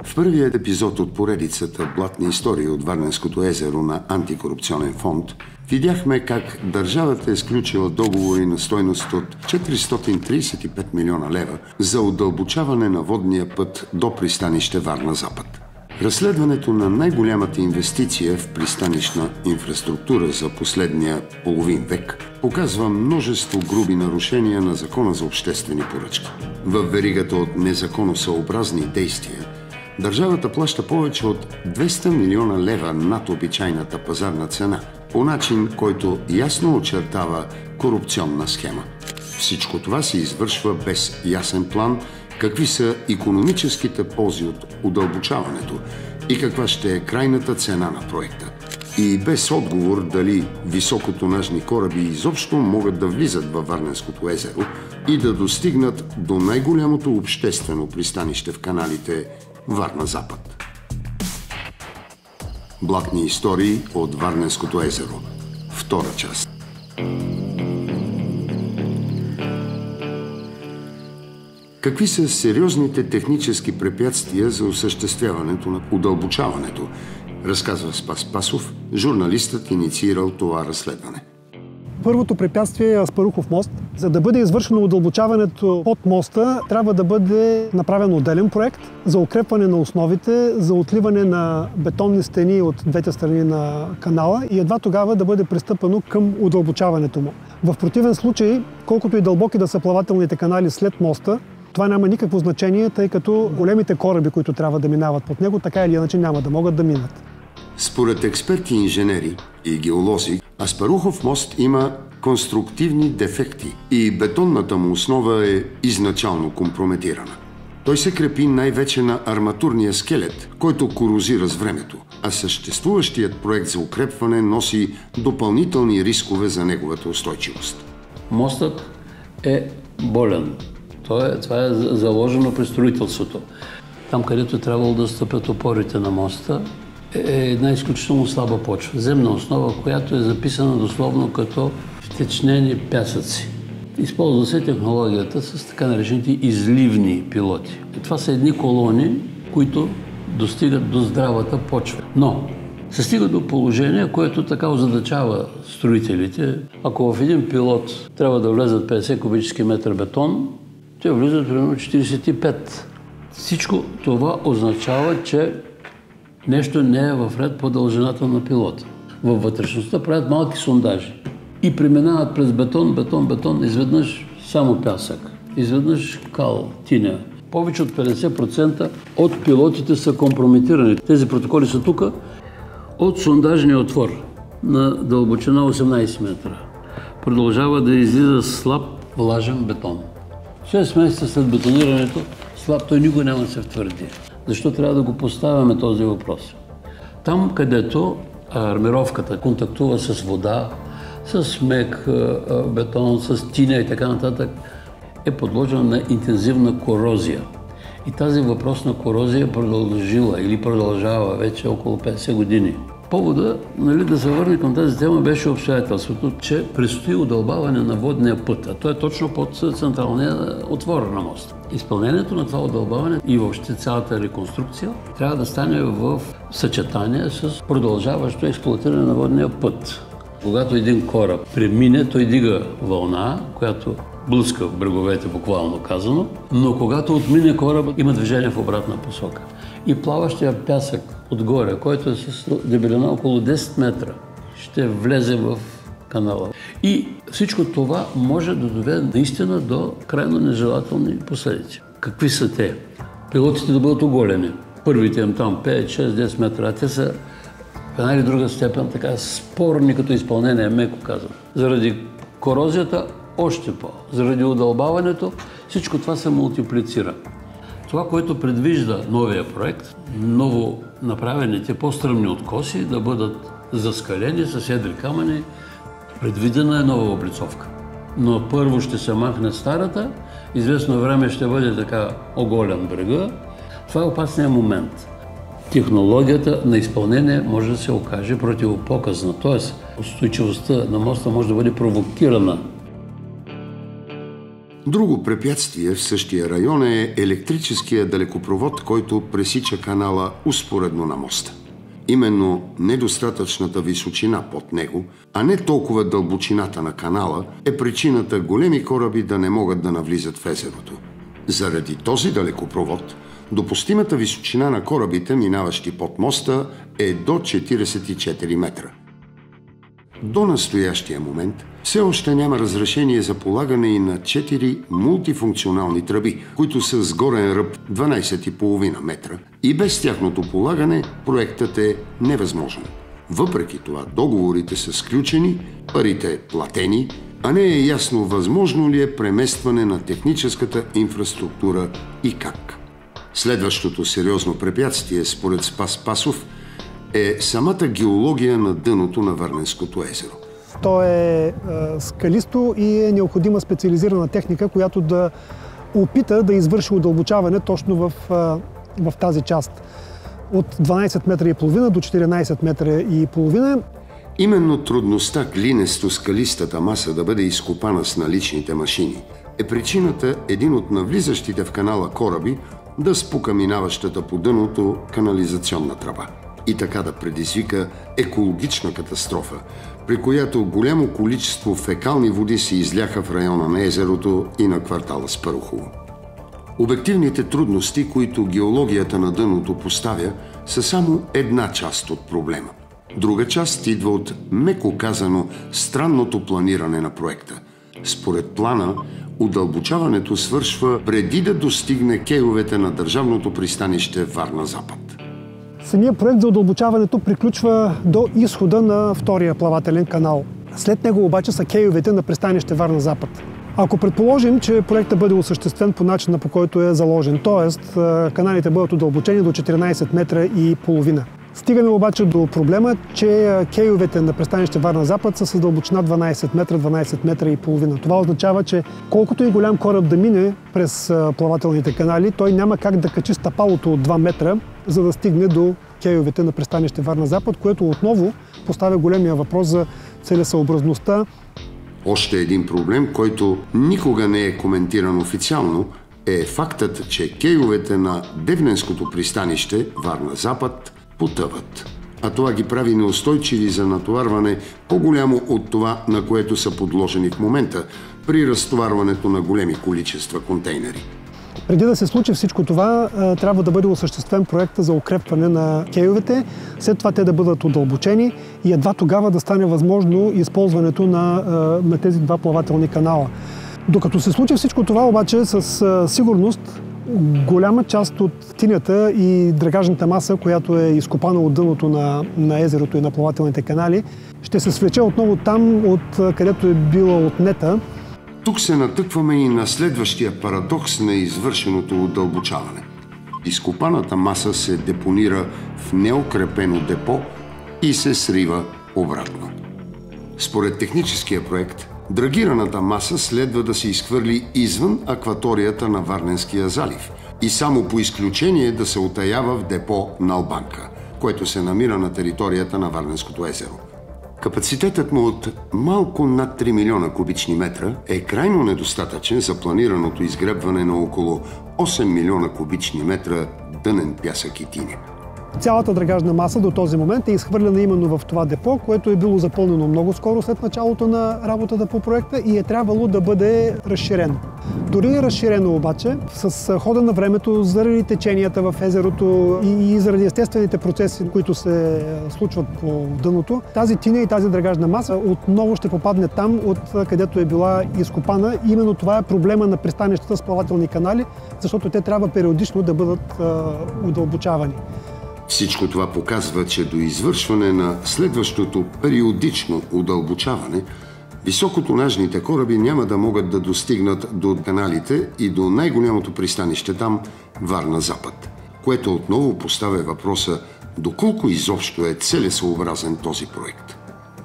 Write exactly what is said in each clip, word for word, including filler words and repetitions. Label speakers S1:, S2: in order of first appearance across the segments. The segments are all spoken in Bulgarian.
S1: В първият епизод от поредицата "Блатни истории от Варненското езеро" на Антикорупционен фонд видяхме как държавата е сключила договори на стойност от четиристотин тридесет и пет милиона лева за удълбочаване на водния път до пристанище Варна-Запад. Разследването на най-голямата инвестиция в пристанищна инфраструктура за последния половин век показва множество груби нарушения на Закона за обществени поръчки. Във веригата от незаконосъобразни действия държавата плаща повече от двеста милиона лева над обичайната пазарна цена, по начин, който ясно очертава корупционна схема. Всичко това се извършва без ясен план какви са икономическите ползи от удълбочаването и каква ще е крайната цена на проекта. И без отговор дали високотонажни кораби изобщо могат да влизат във Варненското езеро и да достигнат до най-голямото обществено пристанище в каналите Варна-Запад. Блатни истории от Варненското езеро. Втора част. Какви са сериозните технически препятствия за осъществяването на удълбочаването, разказва Спас Пасов, журналистът, инициирал това разследване.
S2: Първото препятствие е Аспарухов мост. За да бъде извършено удълбочаването под моста, трябва да бъде направен отделен проект за укрепване на основите, за отливане на бетонни стени от двете страни на канала и едва тогава да бъде пристъпено към удълбочаването му. В противен случай, колкото и дълбоки да са плавателните канали след моста, това няма никакво значение, тъй като големите кораби, които трябва да минават под него, така или иначе няма да могат да минат.
S1: Според експерти, инженери и геолози, Аспарухов мост има конструктивни дефекти и бетонната му основа е изначално компрометирана. Той се крепи най-вече на арматурния скелет, който корозира с времето, а съществуващият проект за укрепване носи допълнителни рискове за неговата устойчивост.
S3: Мостът е болен. Това е, това е заложено при строителството. Там, където е трябвало да стъпят опорите на моста, е една изключително слаба почва. Земна основа, която е записана дословно като втечнени пясъци. Използва се технологията с така наречените изливни пилоти. И това са едни колони, които достигат до здравата почва. Но се стига до положение, което така озадачава строителите. Ако в един пилот трябва да влезат петдесет кубически метра бетон, те влизат примерно четиридесет и пет. Всичко това означава, че нещо не е в ред по дължината на пилота. Във вътрешността правят малки сондажи и преминават през бетон, бетон, бетон, изведнъж само пясък, изведнъж кал, тиня. Повече от петдесет процента от пилотите са компрометирани. Тези протоколи са тук от сондажния отвор на дълбочина осемнадесет метра. Продължава да излиза слаб влажен бетон. шест месеца след бетонирането, слаб той никога няма да се втвърди. Защо трябва да го поставяме този въпрос? Там, където армировката контактува с вода, с мек бетон, с тиня и така нататък, е подложена на интензивна корозия. И тази въпросна корозия е продължила или продължава вече около петдесет години. Повода, нали, да се върне към тази тема, беше обстоятелството, че предстои удълбаване на водния път, а то е точно под централния отвор на моста. Изпълнението на това удълбаване и въобще цялата реконструкция трябва да стане в съчетание с продължаващо експлоатиране на водния път. Когато един кораб премине, той дига вълна, която блъска в бреговете, буквално казано, но когато отмине кораба, има движение в обратна посока. И плаващия пясък отгоре, който е с дебелина около десет метра, ще влезе в канала. И всичко това може да доведе наистина до крайно нежелателни последици. Какви са те? Пилотите да бъдат оголени. Първите им там пет, шест, десет метра, а те са в една или друга степен така спорни като изпълнение, меко казвам. Заради корозията още по. Заради удълбаването всичко това се мултиплицира. Това, което предвижда новия проект, ново направените по-стръмни откоси да бъдат заскалени с едри камъни, предвидена е нова облицовка. Но първо ще се махне старата, известно време ще бъде така оголен брега. Това е опасният момент. Технологията на изпълнение може да се окаже противопоказна, т.е. устойчивостта на моста може да бъде провокирана.
S1: Друго препятствие в същия район е електрическия далекопровод, който пресича канала успоредно на моста. Именно недостатъчната височина под него, а не толкова дълбочината на канала, е причината големи кораби да не могат да навлизат в езерото. Заради този далекопровод, допустимата височина на корабите, минаващи под моста, е до четиридесет и четири метра. До настоящия момент все още няма разрешение за полагане и на четири мултифункционални тръби, които са с горен ръб дванадесет цяло и пет метра, и без тяхното полагане проектът е невъзможен. Въпреки това договорите са сключени, парите платени, а не е ясно възможно ли е преместване на техническата инфраструктура и как. Следващото сериозно препятствие, според Спас Пасов, е самата геология на дъното на Варненското езеро.
S2: То е, е скалисто и е необходима специализирана техника, която да опита да извърши удълбочаване точно в, в тази част. От дванадесет метра и половина до четиринадесет метра и половина.
S1: Именно трудността глинесто-скалистата маса да бъде изкопана с наличните машини е причината един от навлизащите в канала кораби да спука минаващата по дъното канализационна тръба и така да предизвика екологична катастрофа, при която голямо количество фекални води се изляха в района на езерото и на квартала Спарухово. Обективните трудности, които геологията на дъното поставя, са само една част от проблема. Друга част идва от, меко казано, странното планиране на проекта. Според плана, удълбочаването свършва преди да достигне кейовете на държавното пристанище Варна-Запад.
S2: Самият проект за удълбочаването приключва до изхода на втория плавателен канал. След него обаче са кейовете на пристанище Варна-Запад. Ако предположим, че проектът бъде осъществен по начина, по който е заложен, т.е. каналите бъдат удълбочени до четиринадесет метра и половина. Стигаме обаче до проблема, че кейовете на пристанище Варна-Запад са с дълбочина дванадесет метра, дванадесет метра и половина. Това означава, че колкото и голям кораб да мине през плавателните канали, той няма как да качи стъпалото от два метра, за да стигне до кейовете на пристанище Варна-Запад, което отново поставя големия въпрос за целесъобразността.
S1: Още един проблем, който никога не е коментиран официално, е фактът, че кейовете на Девненското пристанище Варна-Запад потъват. А това ги прави неустойчиви за натоварване по-голямо от това, на което са подложени в момента при разтоварването на големи количества контейнери.
S2: Преди да се случи всичко това, трябва да бъде осъществен проект за укрепване на кейовете, след това те да бъдат удълбочени и едва тогава да стане възможно използването на, на тези два плавателни канала. Докато се случи всичко това, обаче, със сигурност голяма част от тинята и драгажната маса, която е изкопана от дъното на, на езерото и на плавателните канали, ще се свлече отново там, от където е била отнета.
S1: Тук се натъкваме и на следващия парадокс на извършеното удълбочаване. Изкопаната маса се депонира в неукрепено депо и се срива обратно. Според техническия проект, драгираната маса следва да се изхвърли извън акваторията на Варненския залив и само по изключение да се утаява в депо на Албанка, което се намира на територията на Варненското езеро. Капацитетът му от малко над три милиона кубични метра е крайно недостатъчен за планираното изгребване на около осем милиона кубични метра дънен пясък и тиня.
S2: Цялата драгажна маса до този момент е изхвърлена именно в това депо, което е било запълнено много скоро след началото на работата по проекта и е трябвало да бъде разширено. Дори е разширено обаче, с хода на времето, заради теченията в езерото и заради естествените процеси, които се случват по дъното, тази тиня и тази драгажна маса отново ще попадне там, от където е била изкопана. Именно това е проблема на пристанищата с плавателни канали, защото те трябва периодично да бъдат удълбочавани.
S1: Всичко това показва, че до извършване на следващото периодично удълбочаване, високотонажните кораби няма да могат да достигнат до каналите и до най-голямото пристанище там, Варна-Запад, което отново поставя въпроса доколко изобщо е целесъобразен този проект.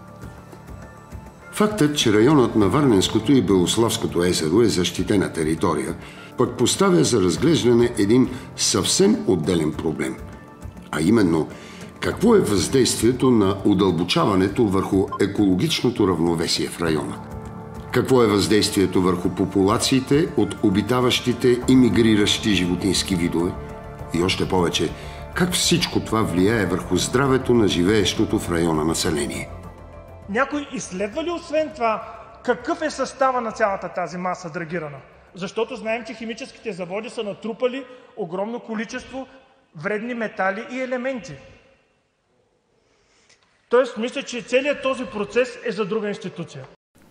S1: Фактът, че районът на Варненското и Белославското езеро е защитена територия, пък поставя за разглеждане един съвсем отделен проблем, а именно какво е въздействието на удълбочаването върху екологичното равновесие в района. Какво е въздействието върху популациите от обитаващите и мигриращи животински видове? И още повече, как всичко това влияе върху здравето на живеещото в района население?
S4: Някой изследва ли освен това какъв е състава на цялата тази маса драгирана? Защото знаем, че химическите заводи са натрупали огромно количество вредни метали и елементи. Тоест, мисля, че целият този процес е за друга институция.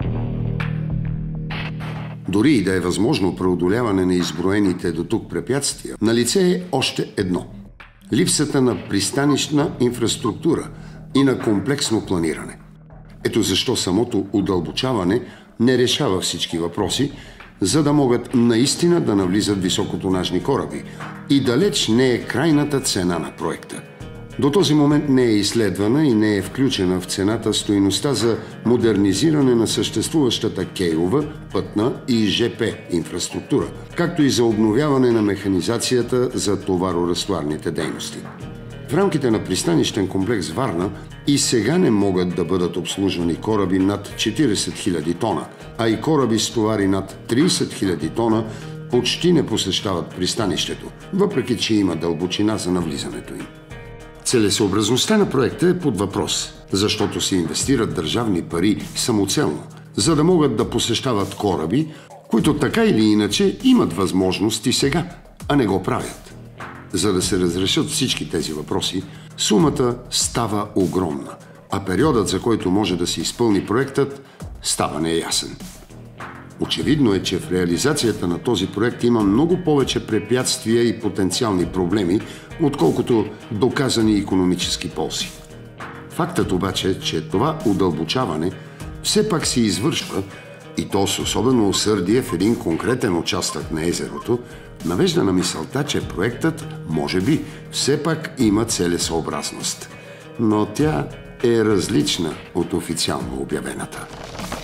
S1: Дори и да е възможно преодоляване на изброените до тук препятствия, налице е още едно – липсата на пристанищна инфраструктура и на комплексно планиране. Ето защо самото удълбочаване не решава всички въпроси, за да могат наистина да навлизат високотонажни кораби. И далеч не е крайната цена на проекта. До този момент не е изследвана и не е включена в цената стойността за модернизиране на съществуващата кейова, пътна и ЖП инфраструктура, както и за обновяване на механизацията за товароразтоварните дейности. В рамките на пристанищен комплекс Варна и сега не могат да бъдат обслужвани кораби над четирийсет хиляди тона, а и кораби с товари над трийсет хиляди тона почти не посещават пристанището, въпреки че има дълбочина за навлизането им. Целесъобразността на проекта е под въпрос, защото се инвестират държавни пари самоцелно, за да могат да посещават кораби, които така или иначе имат възможност и сега, а не го правят. За да се разрешат всички тези въпроси, сумата става огромна, а периодът, за който може да се изпълни проектът, става неясен. Очевидно е, че в реализацията на този проект има много повече препятствия и потенциални проблеми, отколкото доказани икономически ползи. Фактът обаче е, че това удълбочаване все пак се извършва, и то с особено усърдие в един конкретен участък на езерото, навежда на мисълта, че проектът, може би, все пак има целесъобразност. Но тя е различна от официално обявената.